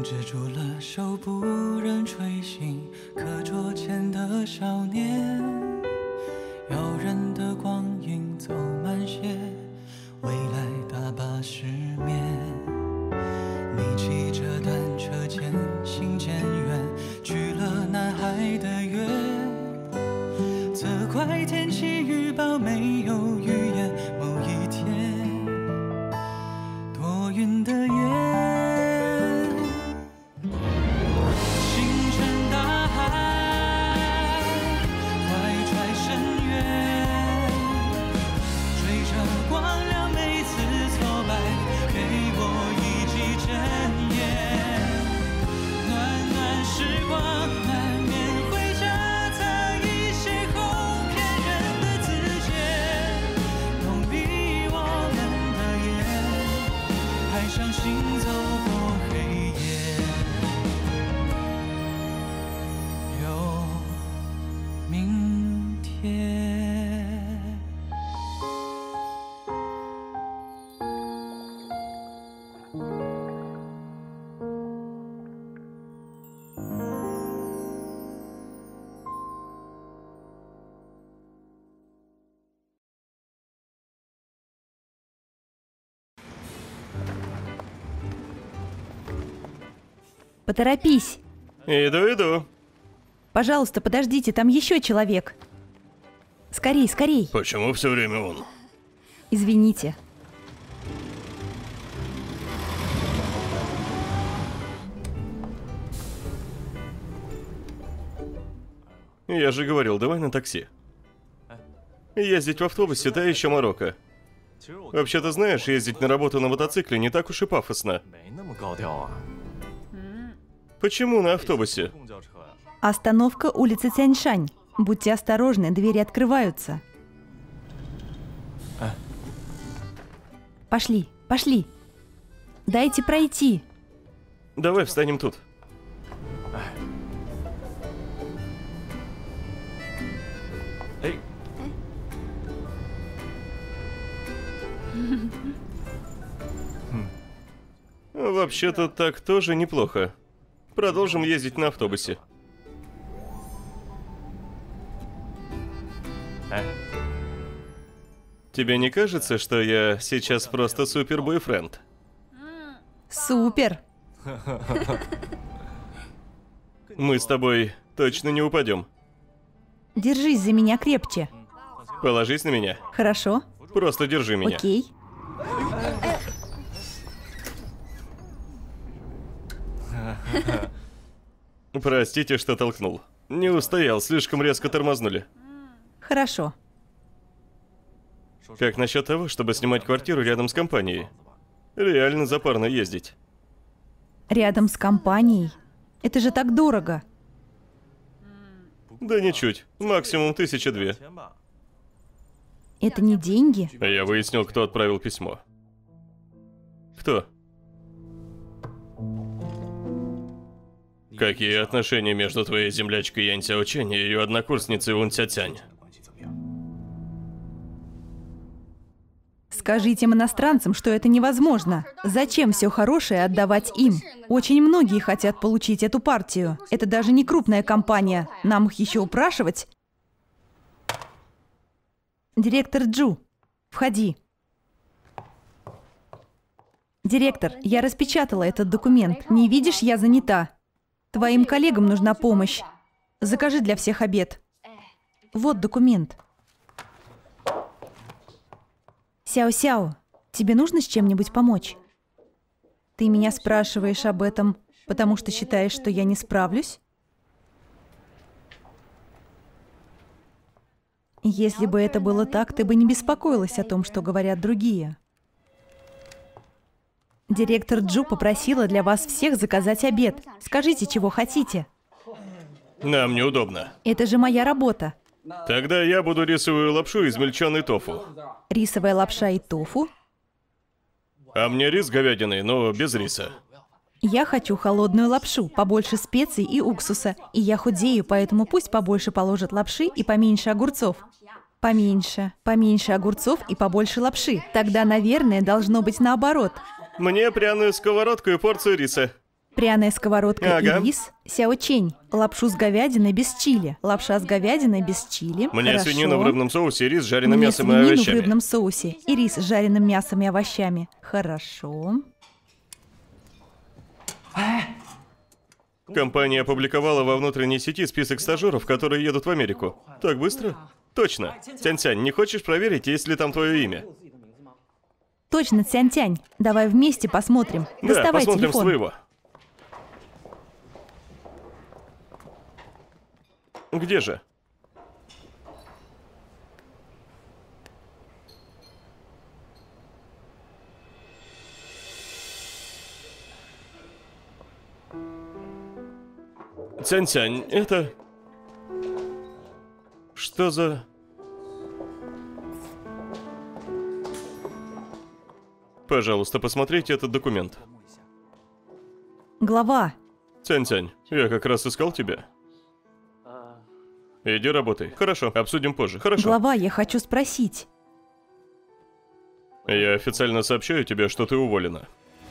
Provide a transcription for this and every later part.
制住了手，不忍吹醒课桌前的少年。遥远的光影走慢些，未来大把失眠。你骑着单车渐行渐远，去了南海的月。责怪天气预报没有预言，某一天多云的夜，星辰大海，怀揣深渊，追着光亮，每次挫败，给我一记真言。暖暖时光，难免会夹杂一些哄骗人的字节，弄逼我们的眼，还相信走过黑夜有明天。 Поторопись. Иду. Пожалуйста, подождите, там еще человек. Скорей, скорей. Почему все время он? Извините. Я же говорил, давай на такси. Ездить в автобусе, да еще Марокко. Вообще-то знаешь, ездить на работу на мотоцикле не так уж и пафосно. Почему на автобусе? Остановка улица Тяньшань. Будьте осторожны, двери открываются. Пошли, пошли. Дайте пройти. Давай встанем тут. Вообще-то так тоже неплохо. Продолжим ездить на автобусе. Тебе не кажется, что я сейчас просто супер-бойфренд? Супер. Мы с тобой точно не упадем. Держись за меня крепче. Положись на меня. Хорошо. Просто держи меня. Окей. Простите, что толкнул. Не устоял, слишком резко тормознули. Хорошо. Как насчет того, чтобы снимать квартиру рядом с компанией? Реально запарно ездить. Рядом с компанией? Это же так дорого. Да ничуть. Максимум 1002. Это не деньги? Я выяснил, кто отправил письмо. Кто? Какие отношения между твоей землячкой Янь Сяочень и ее однокурсницей Вун Цятянь? Скажите иностранцам, что это невозможно. Зачем все хорошее отдавать им? Очень многие хотят получить эту партию. Это даже не крупная компания. Нам их еще упрашивать? Директор Джу, входи. Директор, я распечатала этот документ. Не видишь, я занята. Твоим коллегам нужна помощь. Закажи для всех обед. Вот документ. Сяо-Сяо, тебе нужно с чем-нибудь помочь? Ты меня спрашиваешь об этом, потому что считаешь, что я не справлюсь? Если бы это было так, ты бы не беспокоилась о том, что говорят другие. Директор Джу попросила для вас всех заказать обед. Скажите, чего хотите. Нам неудобно. Это же моя работа. Тогда я буду рисовую лапшу и измельченный тофу. Рисовая лапша и тофу? А мне рис с говядиной, но без риса. Я хочу холодную лапшу, побольше специй и уксуса. И я худею, поэтому пусть побольше положат лапши и поменьше огурцов. Поменьше. Поменьше огурцов и побольше лапши. Тогда, наверное, должно быть наоборот. Мне пряную сковородку и порцию риса. Пряная сковородка Ага. и рис. Сяо-чень. Лапшу с говядиной без чили. Лапша с говядиной без чили. Мне Хорошо. свинину в рыбном соусе, рис с жареным Мне мясом и свинину в овощами. рыбном соусе и рис с жареным мясом и овощами. Хорошо. Компания опубликовала во внутренней сети список стажеров, которые едут в Америку. Так быстро? Точно. Тянь-тянь, не хочешь проверить, есть ли там твое имя? Точно, Цянь-тянь. Давай вместе посмотрим. Да, Доставай посмотрим телефон. с твоего. Где же? Цянь-цянь, это... Что за... Пожалуйста, посмотрите этот документ. Глава. Цянь-цянь, я как раз искал тебя. Иди работай. Хорошо, обсудим позже. Хорошо. Глава, я хочу спросить. Я официально сообщаю тебе, что ты уволена.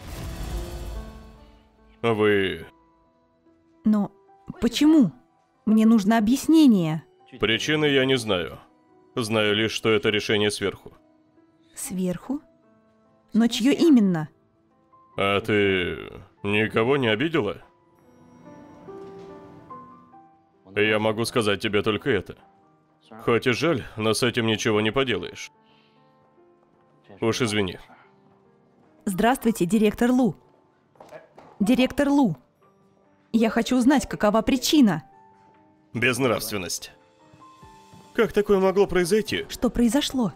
Вы... Но почему? Мне нужно объяснение. Причины я не знаю. Знаю лишь, что это решение сверху. Сверху? Но чье именно? А ты никого не обидела? Я могу сказать тебе только это. Хоть и жаль, но с этим ничего не поделаешь. Уж извини. Здравствуйте, директор Лу. Директор Лу. Я хочу узнать, какова причина. Безнравственность. Как такое могло произойти? Что произошло?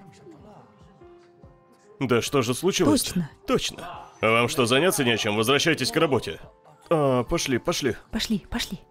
Да что же случилось? Точно. Точно. А вам что, заняться нечем? Возвращайтесь к работе. Пошли, пошли. Пошли, пошли.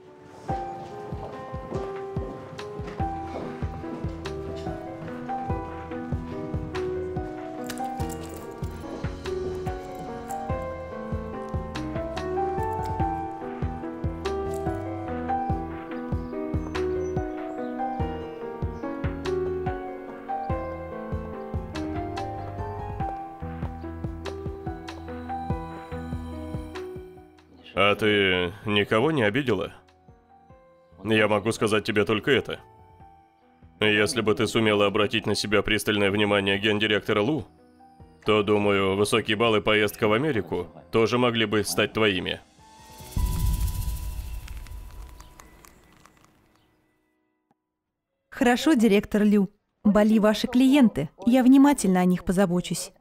А ты никого не обидела? Я могу сказать тебе только это. Если бы ты сумела обратить на себя пристальное внимание гендиректора Лу, то, думаю, высокие баллы и поездка в Америку тоже могли бы стать твоими. Хорошо, директор Лю. Бали ваши клиенты. Я внимательно о них позабочусь.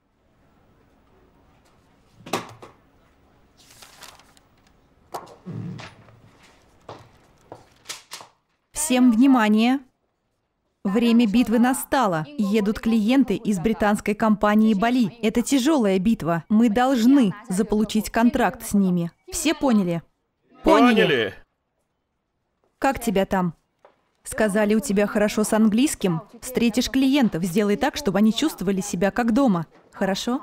Всем внимание! Время битвы настало. Едут клиенты из британской компании Бали. Это тяжелая битва. Мы должны заполучить контракт с ними. Все поняли? Поняли? Как тебя там? Сказали, у тебя хорошо с английским? Встретишь клиентов, сделай так, чтобы они чувствовали себя как дома. Хорошо?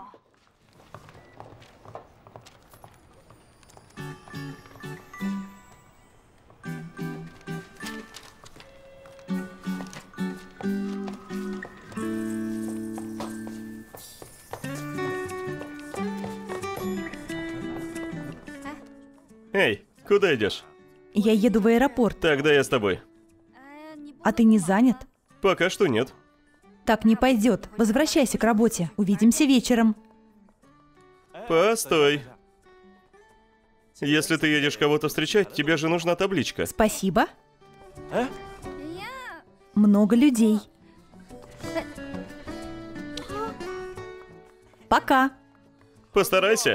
Эй, куда идешь? Я еду в аэропорт. Тогда я с тобой. А ты не занят? Пока что нет. Так не пойдет. Возвращайся к работе. Увидимся вечером. Постой. Если ты едешь кого-то встречать, тебе же нужна табличка. Спасибо. Много людей. Пока. Постарайся.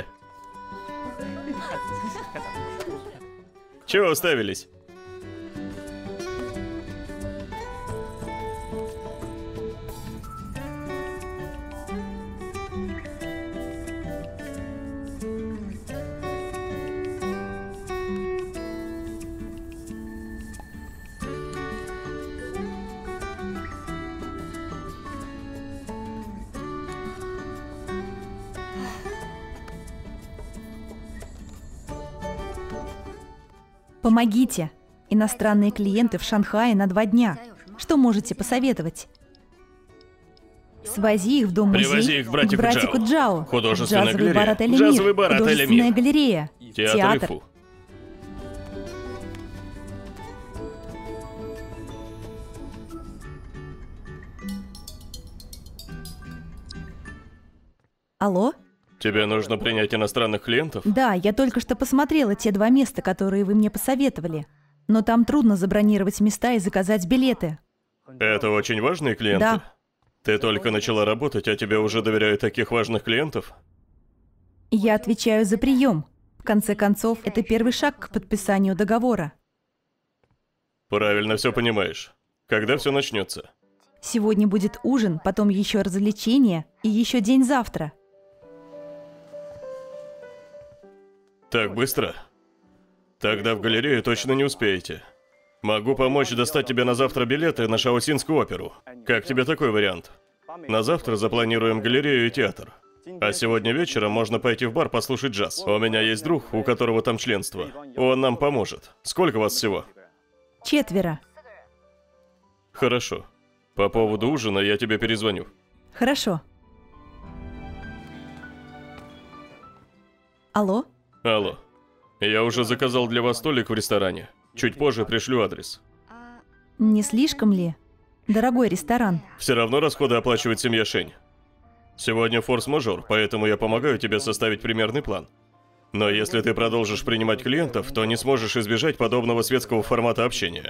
Чего уставились? Помогите. Иностранные клиенты в Шанхае на 2 дня. Что можете посоветовать? Свози их в дом-музей Привози их к к братику братику Джао. Джао. Художественная Джазовый галерея. бар отеля Мир. Джазовый бар отеля Художественная Мир. галерея. Театр Ифу. Алло? Тебе нужно принять иностранных клиентов? Да, я только что посмотрела те 2 места, которые вы мне посоветовали. Но там трудно забронировать места и заказать билеты. Это очень важные клиенты? Да. Ты только начала работать, а тебе уже доверяют таких важных клиентов? Я отвечаю за прием. В конце концов, это первый шаг к подписанию договора. Правильно все понимаешь. Когда все начнется? Сегодня будет ужин, потом еще развлечения и еще день завтра. Так быстро? Тогда в галерею точно не успеете. Могу помочь достать тебе на завтра билеты на Шаосинскую оперу. Как тебе такой вариант? На завтра запланируем галерею и театр. А сегодня вечером можно пойти в бар послушать джаз. У меня есть друг, у которого там членство. Он нам поможет. Сколько вас всего? 4. Хорошо. По поводу ужина я тебе перезвоню. Хорошо. Алло? Алло. Я уже заказал для вас столик в ресторане. Чуть позже пришлю адрес. Не слишком ли? Дорогой ресторан. Все равно расходы оплачивает семья Шень. Сегодня форс-мажор, поэтому я помогаю тебе составить примерный план. Но если ты продолжишь принимать клиентов, то не сможешь избежать подобного светского формата общения.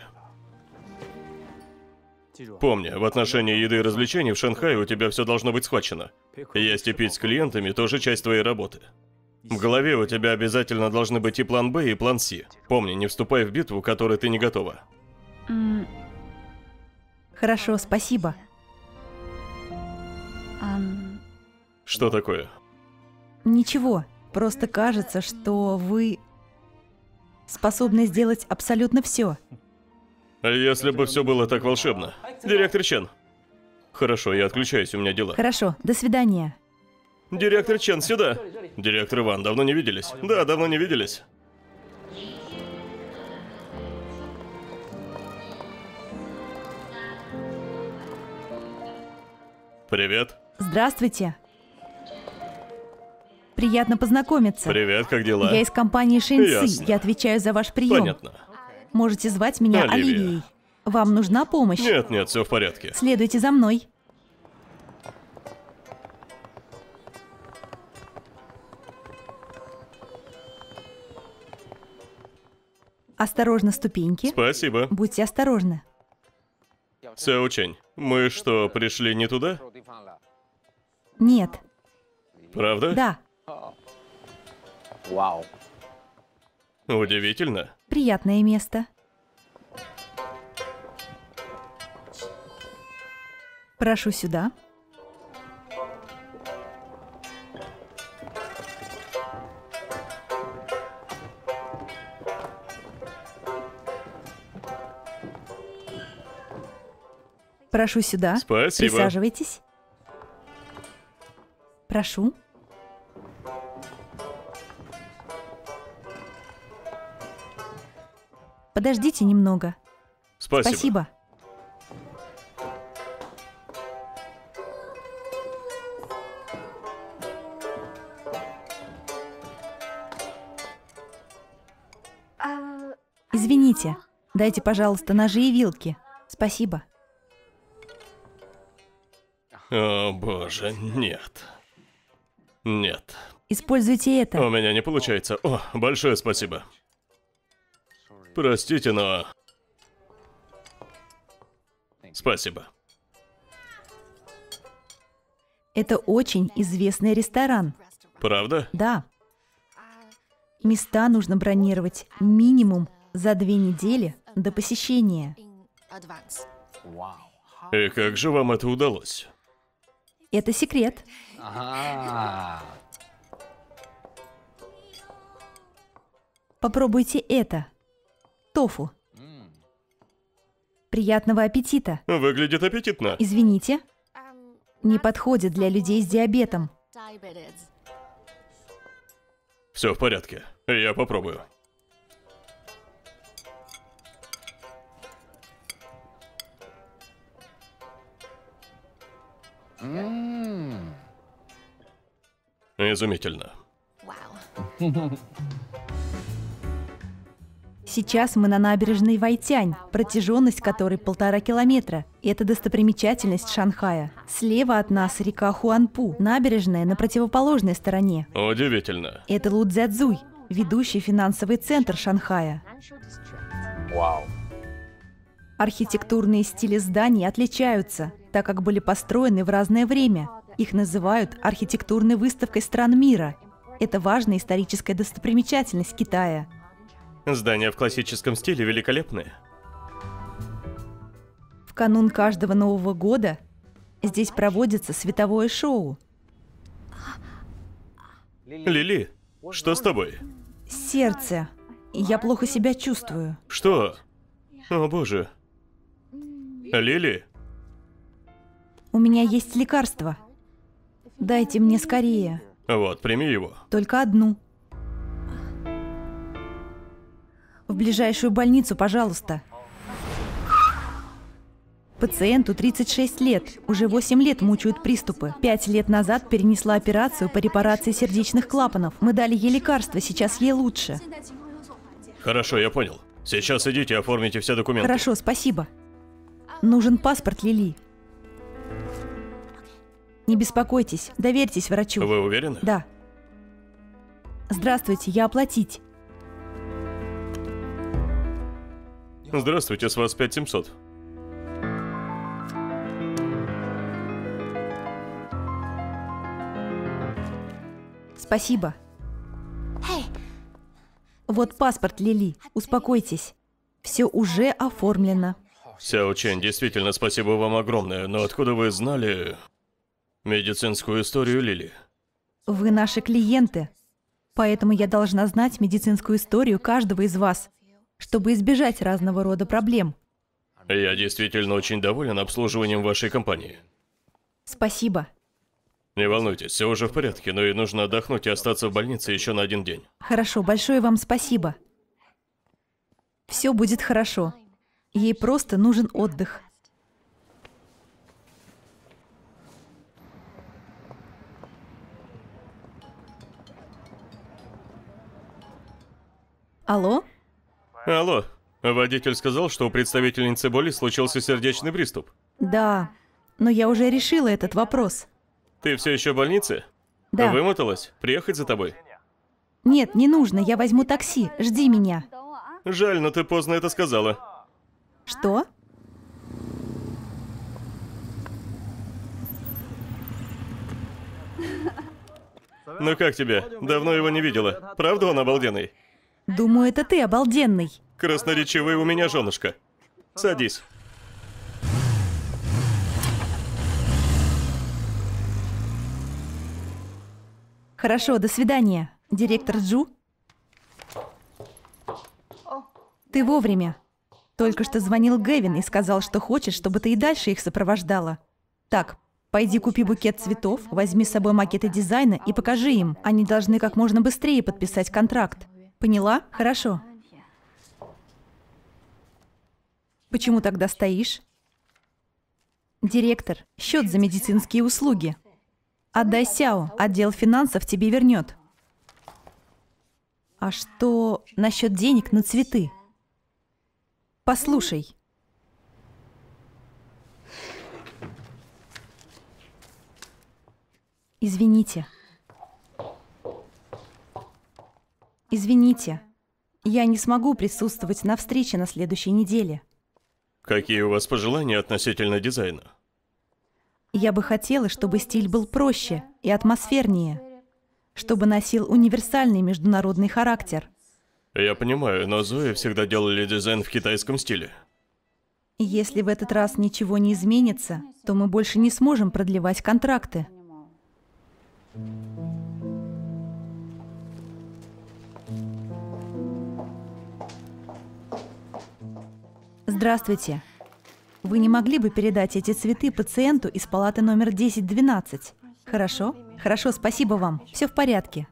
Помни, в отношении еды и развлечений в Шанхае у тебя все должно быть схвачено. Есть и пить с клиентами тоже часть твоей работы. В голове у тебя обязательно должны быть и план Б, и план С. Помни, не вступай в битву, к которой ты не готова. Хорошо, спасибо. Что такое? Ничего, просто кажется, что вы способны сделать абсолютно все. А если бы все было так волшебно? Директор Чен. Хорошо, я отключаюсь, у меня дела. Хорошо, до свидания. Директор Чен, сюда. Директор Иван, давно не виделись? Да, давно не виделись. Привет. Здравствуйте. Приятно познакомиться. Привет, как дела? Я из компании Шэньси. Ясно. Я отвечаю за ваш прием. Понятно. Можете звать меня Оливия. Оливией. Вам нужна помощь? Нет, нет, все в порядке. Следуйте за мной. Осторожно, ступеньки. Спасибо. Будьте осторожны. Сяо Чэнь, мы что, пришли не туда? Нет. Правда? Да. Удивительно. Приятное место. Прошу сюда. Прошу сюда. Спасибо. Присаживайтесь. Прошу. Подождите немного. Спасибо. Спасибо. Извините. Дайте, пожалуйста, ножи и вилки. Спасибо. О, боже, нет. Нет. Используйте это. У меня не получается. О, большое спасибо. Простите, но... Спасибо. Это очень известный ресторан. Правда? Да. Места нужно бронировать минимум за 2 недели до посещения. И как же вам это удалось? Это секрет. Попробуйте это. Тофу. Приятного аппетита. Выглядит аппетитно. Извините, не подходит для людей с диабетом. Все в порядке. Я попробую. Изумительно. Сейчас мы на набережной Вайтянь, протяженность которой 1,5 километра. Это достопримечательность Шанхая. Слева от нас река Хуанпу, набережная на противоположной стороне. Удивительно. Это Луцзяцзуй, ведущий финансовый центр Шанхая. Архитектурные стили зданий отличаются, так как были построены в разное время. Их называют архитектурной выставкой стран мира. Это важная историческая достопримечательность Китая. Здания в классическом стиле великолепные. В канун каждого Нового года здесь проводится световое шоу. Лили, что с тобой? Сердце. Я плохо себя чувствую. Что? О боже. Лили? У меня есть лекарство. Дайте мне скорее. Вот, прими его. Только одну. В ближайшую больницу, пожалуйста. Пациенту 36 лет. Уже 8 лет мучают приступы. 5 лет назад перенесла операцию по репарации сердечных клапанов. Мы дали ей лекарство, сейчас ей лучше. Хорошо, я понял. Сейчас идите, оформите все документы. Хорошо, спасибо. Нужен паспорт Лили. Не беспокойтесь, доверьтесь врачу. Вы уверены? Да. Здравствуйте, я оплатить. Здравствуйте, с вас 5700. Спасибо. Вот паспорт Лили. Успокойтесь. Все уже оформлено. Сяо Чэнь, действительно, спасибо вам огромное, но откуда вы знали медицинскую историю Лили? Вы наши клиенты, поэтому я должна знать медицинскую историю каждого из вас, чтобы избежать разного рода проблем. Я действительно очень доволен обслуживанием вашей компании. Спасибо. Не волнуйтесь, все уже в порядке, но и нужно отдохнуть и остаться в больнице еще на 1 день. Хорошо, большое вам спасибо. Все будет хорошо. Ей просто нужен отдых. Алло? Алло, водитель сказал, что у представительницы боли случился сердечный приступ. Да, но я уже решила этот вопрос. Ты все еще в больнице? Да. Вымоталась? Приехать за тобой? Нет, не нужно, я возьму такси. Жди меня. Жаль, но ты поздно это сказала. Что? Ну как тебе? Давно его не видела. Правда он обалденный? Думаю, это ты обалденный. Красноречивый у меня женушка. Садись. Хорошо, до свидания. Директор Джу? Ты вовремя. Только что звонил Гэвин и сказал, что хочет, чтобы ты и дальше их сопровождала. Так, пойди купи букет цветов, возьми с собой макеты дизайна и покажи им. Они должны как можно быстрее подписать контракт. Поняла? Хорошо. Почему тогда стоишь? Директор, счет за медицинские услуги. Отдай Сяо, отдел финансов тебе вернет. А что насчет денег на цветы? Послушай. Извините. Извините. Я не смогу присутствовать на встрече на следующей неделе. Какие у вас пожелания относительно дизайна? Я бы хотела, чтобы стиль был проще и атмосфернее, чтобы носил универсальный международный характер. Я понимаю, но Зои всегда делали дизайн в китайском стиле. Если в этот раз ничего не изменится, то мы больше не сможем продлевать контракты. Здравствуйте. Вы не могли бы передать эти цветы пациенту из палаты номер 1012? Хорошо? Хорошо, спасибо вам. Все в порядке.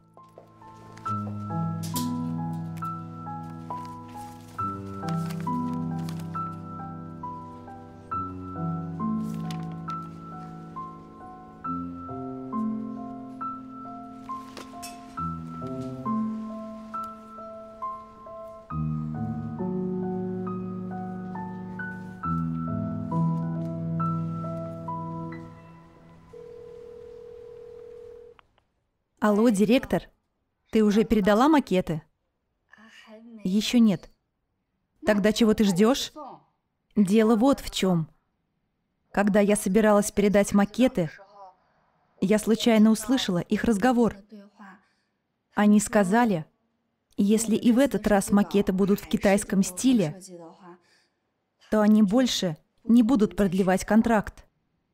Алло, директор, ты уже передала макеты? Еще нет. Тогда чего ты ждешь? Дело вот в чем. Когда я собиралась передать макеты, я случайно услышала их разговор. Они сказали, если и в этот раз макеты будут в китайском стиле, то они больше не будут продлевать контракт.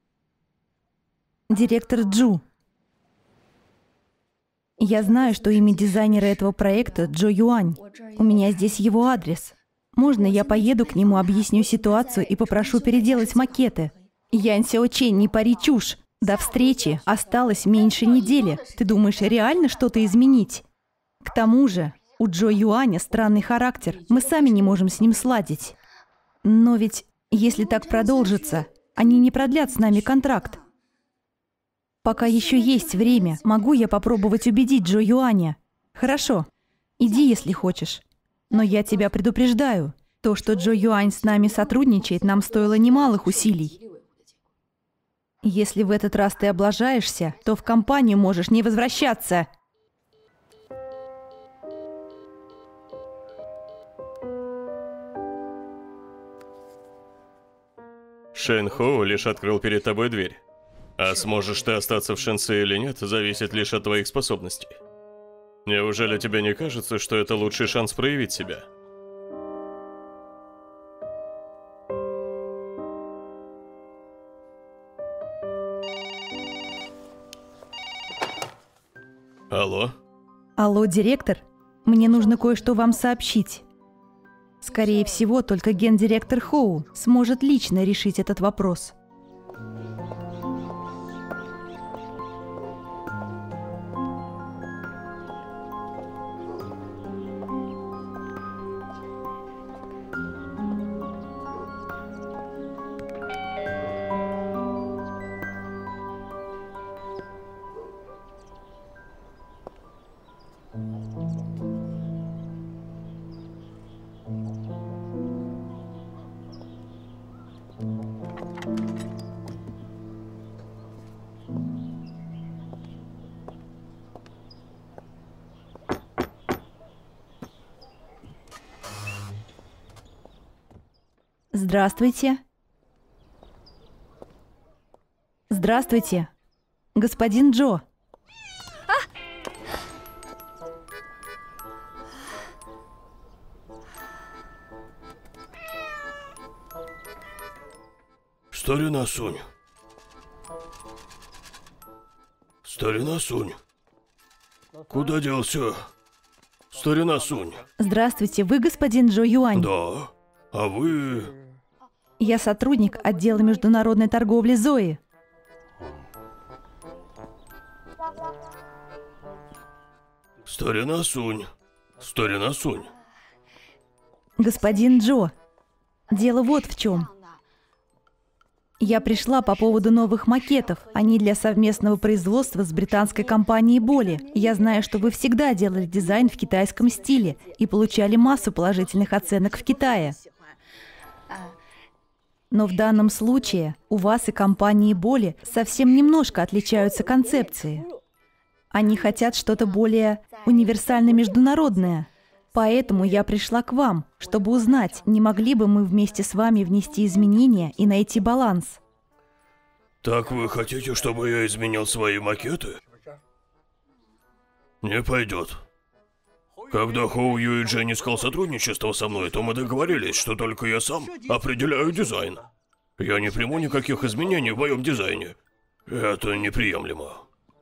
Директор Джу. Я знаю, что имя дизайнера этого проекта Джо Юань. У меня здесь его адрес. Можно я поеду к нему, объясню ситуацию и попрошу переделать макеты? Ян Сяо Чень, не пари чушь. До встречи осталось меньше недели. Ты думаешь, реально что-то изменить? К тому же, у Джо Юаня странный характер. Мы сами не можем с ним сладить. Но ведь, если так продолжится, они не продлят с нами контракт. Пока еще есть время, могу я попробовать убедить Джо Юаня? Хорошо, иди, если хочешь. Но я тебя предупреждаю, то, что Джо Юань с нами сотрудничает, нам стоило немалых усилий. Если в этот раз ты облажаешься, то в компанию можешь не возвращаться. Шэн Хоу лишь открыл перед тобой дверь. А сможешь ты остаться в Шэньси или нет, зависит лишь от твоих способностей. Неужели тебе не кажется, что это лучший шанс проявить себя? Алло? Алло, директор, мне нужно кое-что вам сообщить. Скорее всего, только гендиректор Хоу сможет лично решить этот вопрос. Здравствуйте. Здравствуйте, господин Джо. Старина Сунь. Старина Сунь. Куда делся? Старина Сунь. Здравствуйте, вы господин Джо Юань? Да. А вы... Я сотрудник отдела международной торговли Зои. Старина Сунь. Старина Сунь. Господин Джо, дело вот в чем. Я пришла по поводу новых макетов. Они для совместного производства с британской компанией Боли. Я знаю, что вы всегда делали дизайн в китайском стиле и получали массу положительных оценок в Китае. Но в данном случае у вас и компании Боли совсем немножко отличаются концепции. Они хотят что-то более универсально-международное. Поэтому я пришла к вам, чтобы узнать, не могли бы мы вместе с вами внести изменения и найти баланс. Так вы хотите, чтобы я изменил свои макеты? Не пойдет. Когда Хоу Юй Джен искал сотрудничество со мной, то мы договорились, что только я сам определяю дизайн. Я не приму никаких изменений в моем дизайне. Это неприемлемо.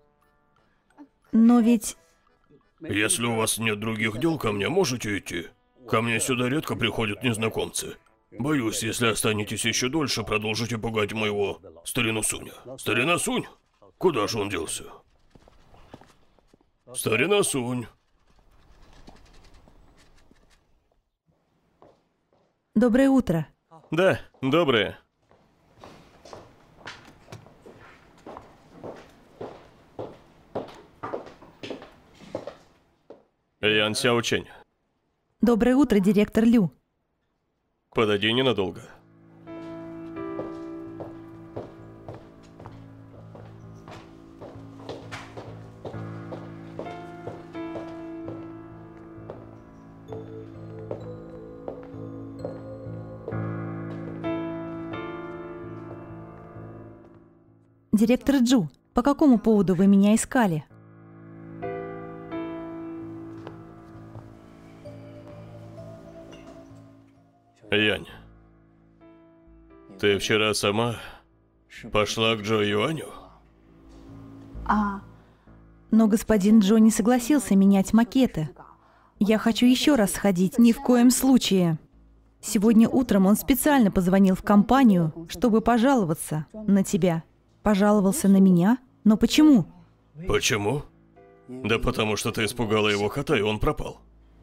Но ведь... Если у вас нет других дел, ко мне можете идти. Ко мне сюда редко приходят незнакомцы. Боюсь, если останетесь еще дольше, продолжите пугать моего старину Суня. Старина Сунь? Куда же он делся? Старина Сунь. Доброе утро. Да, доброе. Ян Сяо Чень. Доброе утро, директор Лю. Подойди ненадолго. Директор Джу, по какому поводу вы меня искали? Янь, ты вчера сама пошла к Джо Юаню? Но господин Джо не согласился менять макеты. Я хочу еще раз сходить, ни в коем случае. Сегодня утром он специально позвонил в компанию, чтобы пожаловаться на тебя. Пожаловался на меня? Но почему? Почему? Да потому что ты испугала его кота, и он пропал.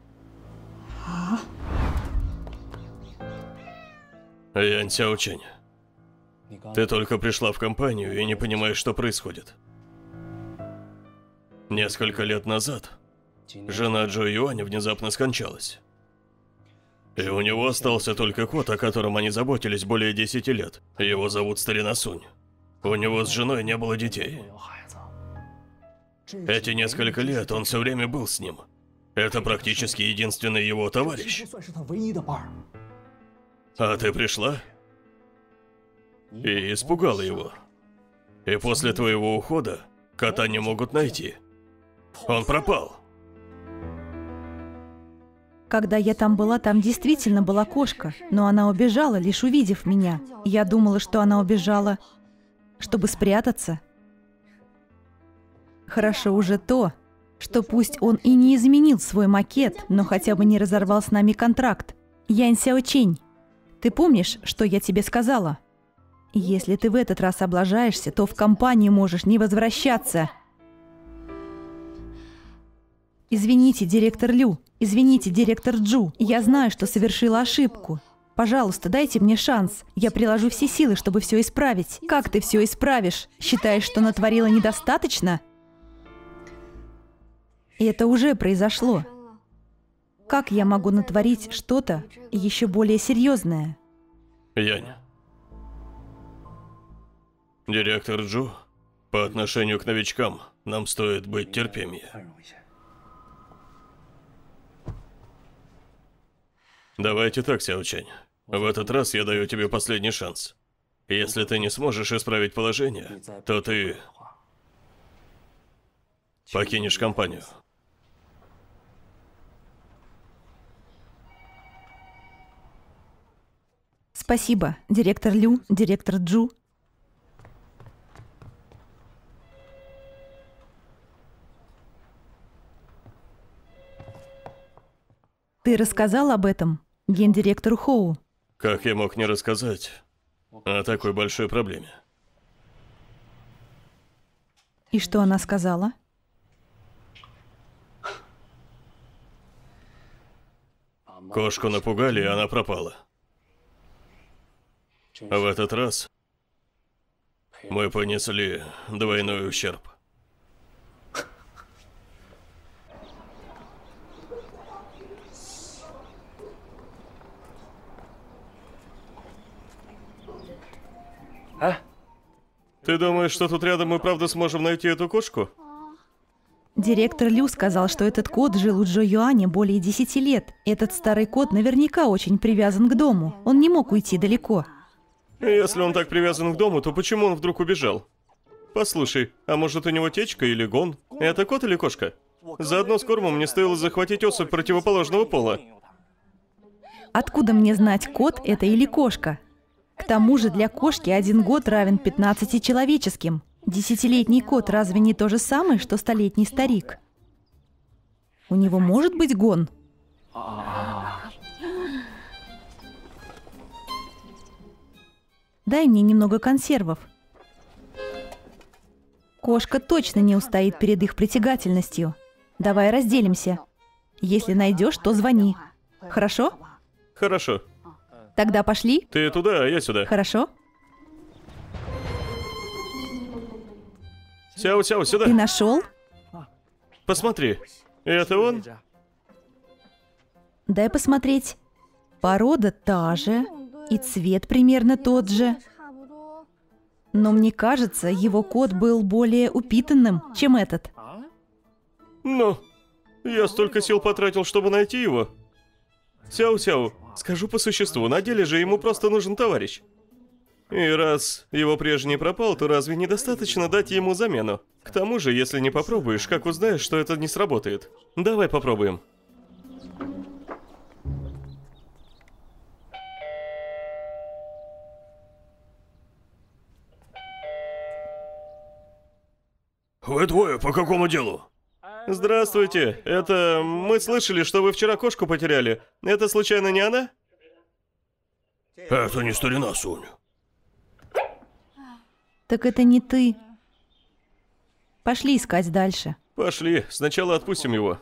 Янь Сяочень, ты только пришла в компанию и не понимаешь, что происходит. Несколько лет назад жена Джо Юаня внезапно скончалась. И у него остался только кот, о котором они заботились более 10 лет. Его зовут Старина Сунь. У него с женой не было детей. Эти несколько лет он все время был с ним. Это практически единственный его товарищ. А ты пришла и испугала его. И после твоего ухода кота не могут найти. Он пропал. Когда я там была, там действительно была кошка, но она убежала, лишь увидев меня. Я думала, что она убежала, чтобы спрятаться. Хорошо уже то, что пусть он и не изменил свой макет, но хотя бы не разорвал с нами контракт. Янь Сяочень, ты помнишь, что я тебе сказала? Если ты в этот раз облажаешься, то в компанию можешь не возвращаться. Извините, директор Лю. Извините, директор Джу. Я знаю, что совершила ошибку. Пожалуйста, дайте мне шанс. Я приложу все силы, чтобы все исправить. Как ты все исправишь? Считаешь, что натворила недостаточно? И это уже произошло. Как я могу натворить что-то еще более серьезное? Янь. Директор Джу, по отношению к новичкам нам стоит быть терпимее. Давайте так, Сяочень. В этот раз я даю тебе последний шанс. Если ты не сможешь исправить положение, то ты покинешь компанию. Спасибо, директор Лю, директор Джу. Ты рассказал об этом гендиректору Хоу? Как я мог не рассказать о такой большой проблеме? И что она сказала? Кошку напугали, и она пропала. А в этот раз мы понесли двойной ущерб. Ты думаешь, что тут рядом мы правда сможем найти эту кошку? Директор Лю сказал, что этот кот жил у Джо Юаня более 10 лет. Этот старый кот наверняка очень привязан к дому. Он не мог уйти далеко. Если он так привязан к дому, то почему он вдруг убежал? Послушай, а может у него течка или гон? Это кот или кошка? Заодно с кормом мне стоило захватить особь противоположного пола. Откуда мне знать, кот это или кошка? К тому же для кошки 1 год равен 15 человеческим. 10-летний кот разве не то же самое, что 100-летний старик? У него может быть гон? Дай мне немного консервов. Кошка точно не устоит перед их притягательностью. Давай разделимся. Если найдешь, то звони. Хорошо? Хорошо. Тогда пошли. Ты туда, а я сюда. Хорошо? Сяо-сяо, сюда. Ты нашел? Посмотри. Это он? Дай посмотреть. Порода та же, и цвет примерно тот же. Но мне кажется, его кот был более упитанным, чем этот. Ну, я столько сил потратил, чтобы найти его. Сяо-сяо, скажу по существу, на деле же ему просто нужен товарищ. И раз его прежний пропал, то разве недостаточно дать ему замену? К тому же, если не попробуешь, как узнаешь, что это не сработает? Давай попробуем. Вы двое, по какому делу? Здравствуйте. Это... Мы слышали, что вы вчера кошку потеряли. Это случайно не она? Это не старина Сунь. Так это не ты. Пошли искать дальше. Пошли. Сначала отпустим его.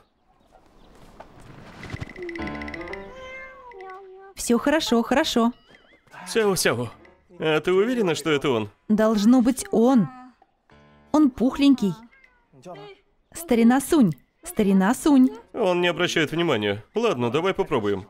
Все хорошо, хорошо. Сяо-сяо. А ты уверена, что это он? Должно быть он. Он пухленький. Старина Сунь. Старина Сунь. Он не обращает внимания. Ладно, давай попробуем.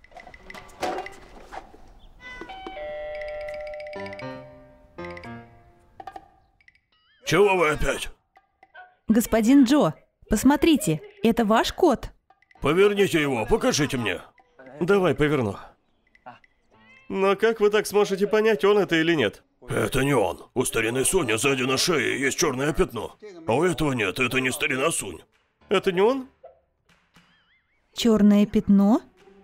Чего вы опять? Господин Джо, посмотрите, это ваш кот? Поверните его, покажите мне. Давай поверну. Но как вы так сможете понять, он это или нет? Это не он. У старины Суни сзади на шее есть черное пятно. А у этого нет, это не старина Сунь. Это не он? Черное пятно?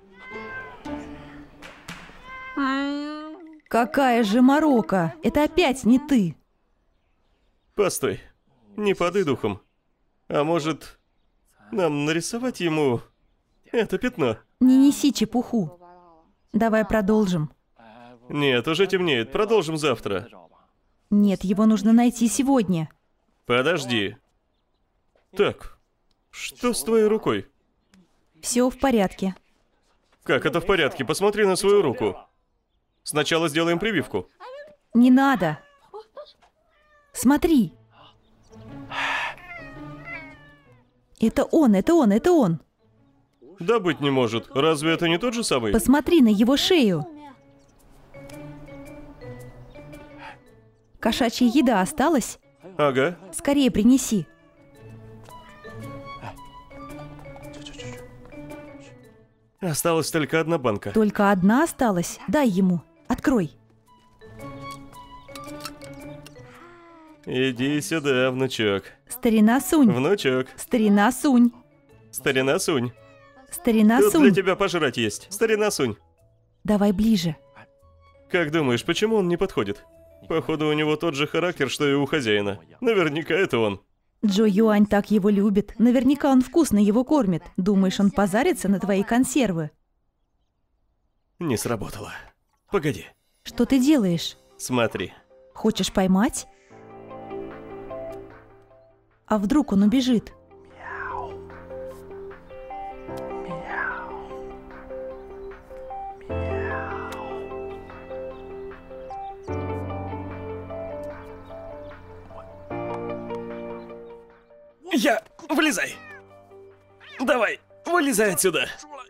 Какая же морока! Это опять не ты. Постой. Не падай духом. А может, нам нарисовать ему это пятно? Не неси чепуху. Давай продолжим. Нет, уже темнеет. Продолжим завтра. Нет, его нужно найти сегодня. Подожди. Так, что с твоей рукой? Все в порядке. Как это в порядке? Посмотри на свою руку. Сначала сделаем прививку. Не надо. Смотри. Это он, это он, это он. Да быть не может. Разве это не тот же самый? Посмотри на его шею. Кошачья еда осталась? Ага. Скорее принеси. Осталась только одна банка. Только одна осталась? Дай ему. Открой. Иди сюда, внучок. Старина Сунь. Внучок. Старина Сунь. Старина Сунь. Старина Тут для Сунь. тебя пожрать есть. Старина Сунь. Давай ближе. Как думаешь, почему он не подходит? Походу, у него тот же характер, что и у хозяина. Наверняка это он. Джо Юань так его любит. Наверняка он вкусно его кормит. Думаешь, он позарится на твои консервы? Не сработало. Погоди. Что ты делаешь? Смотри. Хочешь поймать? А вдруг он убежит? Вылезай! Давай, вылезай отсюда!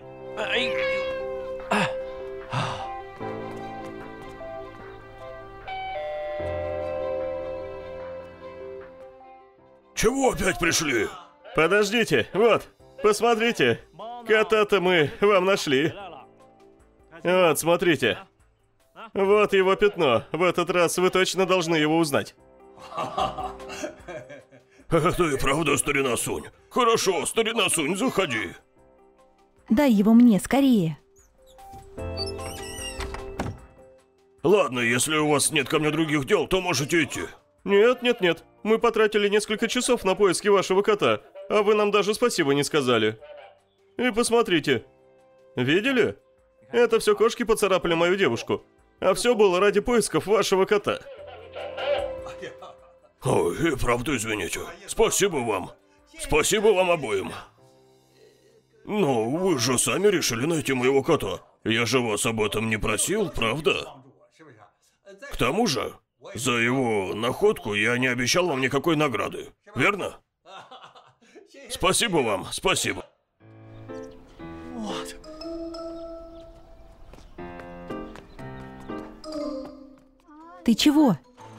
Чего опять пришли? Подождите, вот, посмотрите. Кота-то мы вам нашли. Вот, смотрите. Вот его пятно. В этот раз вы точно должны его узнать. Это и правда старина Сунь. Хорошо, старина Сунь, заходи. Дай его мне, скорее. Ладно, если у вас нет ко мне других дел, то можете идти. Нет, нет, нет. Мы потратили несколько часов на поиски вашего кота, а вы нам даже спасибо не сказали. И посмотрите. Видели? Это все кошки поцарапали мою девушку. А все было ради поисков вашего кота. Ой, и правда извините. Спасибо вам. Спасибо вам обоим. Ну, вы же сами решили найти моего кота. Я же вас об этом не просил, правда? К тому же, за его находку я не обещал вам никакой награды, верно? Спасибо вам, спасибо. Ты чего?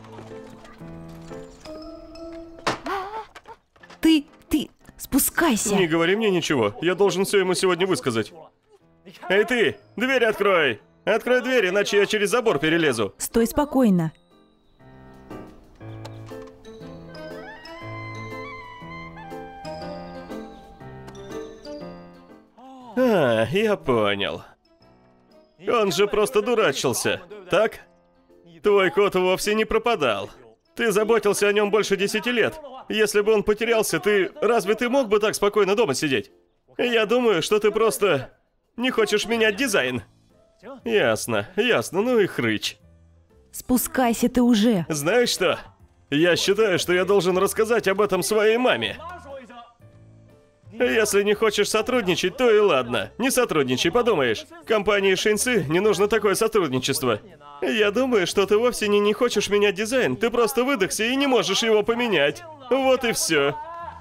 Ты, спускайся. Не говори мне ничего. Я должен все ему сегодня высказать. Эй ты, дверь открой! Открой дверь, иначе я через забор перелезу. Стой спокойно. А, я понял. Он же просто дурачился, так? Твой кот вовсе не пропадал. Ты заботился о нем больше 10 лет. Если бы он потерялся, разве ты мог бы так спокойно дома сидеть? Я думаю, что ты просто не хочешь менять дизайн. Ясно, ясно, ну и хрыч. Спускайся ты уже. Знаешь что? Я считаю, что я должен рассказать об этом своей маме. Если не хочешь сотрудничать, то и ладно. Не сотрудничай, подумаешь. Компании Шиньсы не нужно такое сотрудничество. Я думаю, что ты вовсе не хочешь менять дизайн. Ты просто выдохся и не можешь его поменять. Вот и все.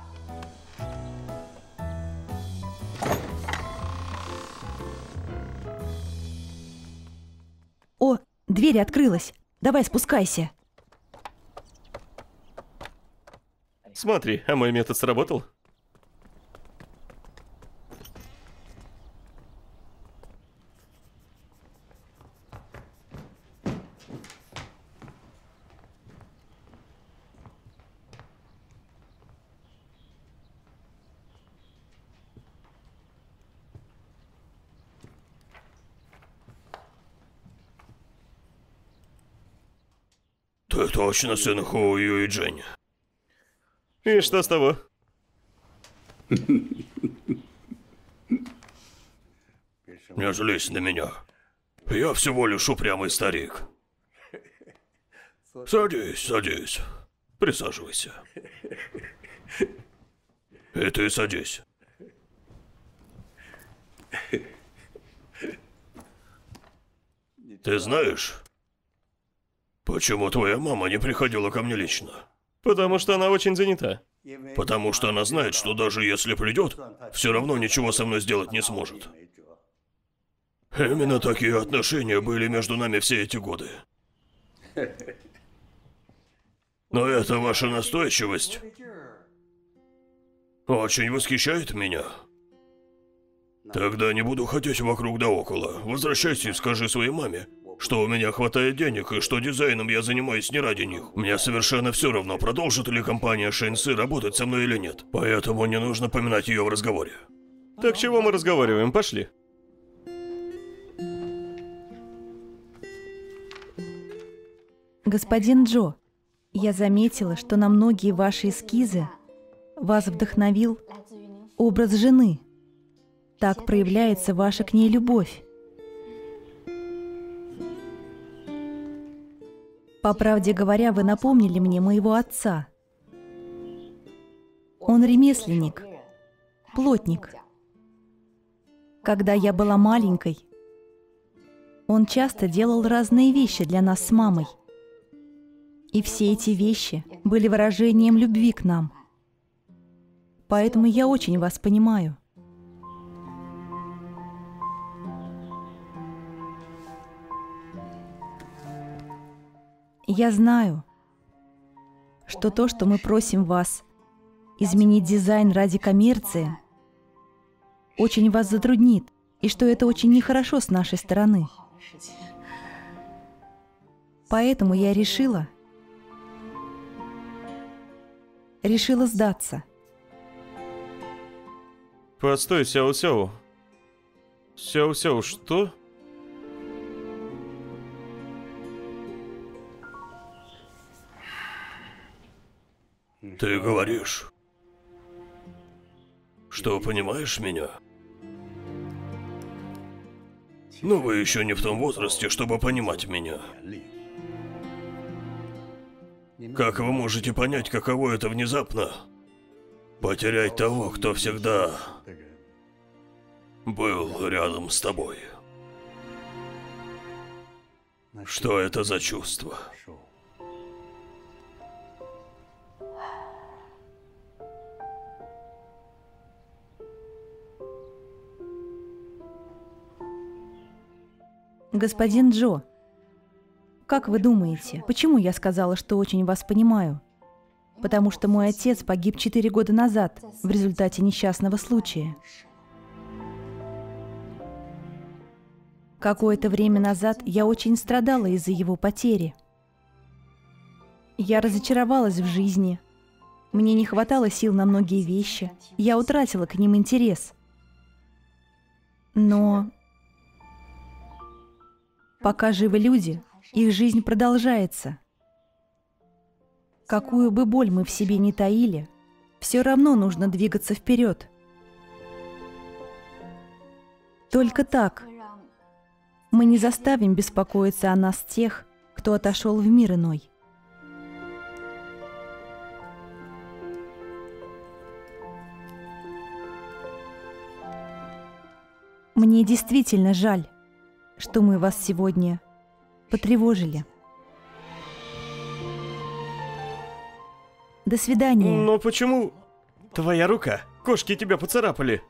О, дверь открылась. Давай спускайся. Смотри, а мой метод сработал? Ты точно сын Хоу Юи Джень? И что с того? Не злись на меня. Я всего лишь упрямый старик. Садись, садись. Присаживайся. И ты садись. Ты знаешь, почему твоя мама не приходила ко мне лично? Потому что она очень занята. Потому что она знает, что даже если придет, все равно ничего со мной сделать не сможет. Именно такие отношения были между нами все эти годы. Но эта ваша настойчивость очень восхищает меня. Тогда не буду ходить вокруг да около. Возвращайся и скажи своей маме, что у меня хватает денег и что дизайном я занимаюсь не ради них. Мне совершенно все равно, продолжит ли компания Шиньсы работать со мной или нет. Поэтому не нужно поминать ее в разговоре. Так чего мы разговариваем? Пошли. Господин Джо, я заметила, что на многие ваши эскизы вас вдохновил образ жены. Так проявляется ваша к ней любовь. По правде говоря, вы напомнили мне моего отца. Он ремесленник, плотник. Когда я была маленькой, он часто делал разные вещи для нас с мамой. И все эти вещи были выражением любви к нам. Поэтому я очень вас понимаю. Я знаю, что то, что мы просим вас изменить дизайн ради коммерции, очень вас затруднит, и что это очень нехорошо с нашей стороны. Поэтому я решила сдаться. Постой, Сяо-Сяо. Сяо-Сяо, что? Ты говоришь, что понимаешь меня? Но вы еще не в том возрасте, чтобы понимать меня. Как вы можете понять, каково это внезапно потерять того, кто всегда был рядом с тобой? Что это за чувство? Господин Джо, как вы думаете, почему я сказала, что очень вас понимаю? Потому что мой отец погиб 4 года назад в результате несчастного случая. Какое-то время назад я очень страдала из-за его потери. Я разочаровалась в жизни. Мне не хватало сил на многие вещи. Я утратила к ним интерес. Но пока живы люди, их жизнь продолжается. Какую бы боль мы в себе ни таили, все равно нужно двигаться вперед. Только так мы не заставим беспокоиться о нас тех, кто отошел в мир иной. Мне действительно жаль, что мы вас сегодня потревожили. До свидания. Но почему твоя рука? Кошки тебя поцарапали.